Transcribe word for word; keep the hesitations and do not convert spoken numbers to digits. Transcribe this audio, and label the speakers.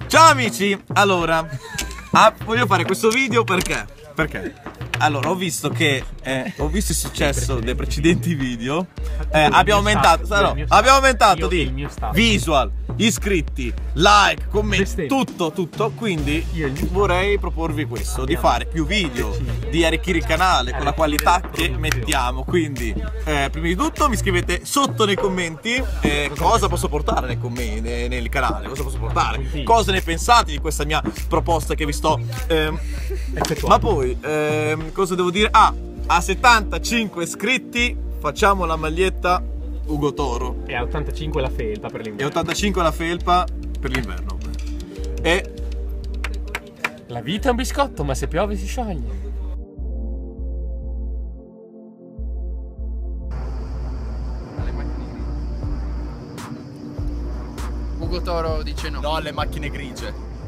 Speaker 1: Ciao amici, allora ah, voglio fare questo video perché? Perché? Allora ho visto che eh, ho visto il successo dei precedenti video, eh, abbiamo aumentato, no, abbiamo aumentato di visual, iscritti, like, commenti, tutto, tutto. Quindi vorrei proporvi questo, di fare più video, di arricchire il canale con la qualità che mettiamo. Quindi eh, prima di tutto mi scrivete sotto nei commenti eh, cosa posso portare nei commenti, nel canale, cosa posso portare, cosa ne pensate di questa mia proposta che vi sto ehm, ma poi ehm, cosa devo dire? Ah, a settantacinque iscritti facciamo la maglietta Ugo Toro.
Speaker 2: E a ottantacinque la felpa per l'inverno.
Speaker 1: E ottantacinque la felpa per l'inverno. E
Speaker 2: la vita è un biscotto, ma se piove si scioglie.
Speaker 3: Ugo Toro dice no.
Speaker 1: no alle macchine grigie.